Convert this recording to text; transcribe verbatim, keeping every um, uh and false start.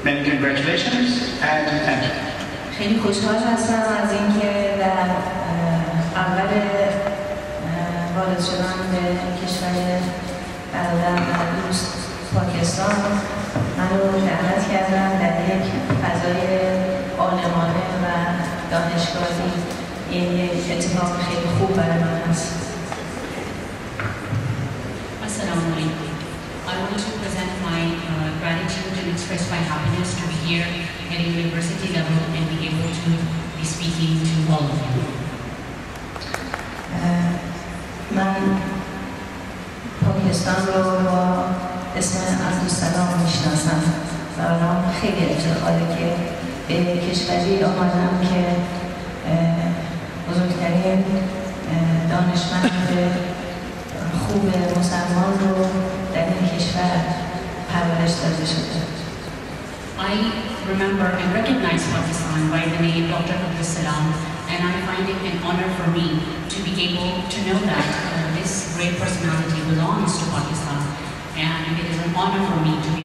Many congratulations and thank you. خیلی خوشحال هستم از اینکه در اول وارد شدن به کشور برادر و دوست پاکستان من رو دعوت کردن در یک فضای عالمانه و دانشگاهی. این یک اتفاق خیلی خوب برای من هست. Assalamu alaikum. I want to present my uh, gratitude and express my happiness to be here at a university level and be able to be speaking to all of you. من پاکستان رو با اسم عبدالسلام میشناسم و برام خیلی افتخاره که به کشوری آمدم که بزرگترین دانشمند خوب مسلمان رو در این کشور پرورش داده شده. I remember and recognize Pakistan by the name Doctor Abdul Salam, and I find it an honor for me to be able to know that uh, this great personality belongs to Pakistan, and it is an honor for me to be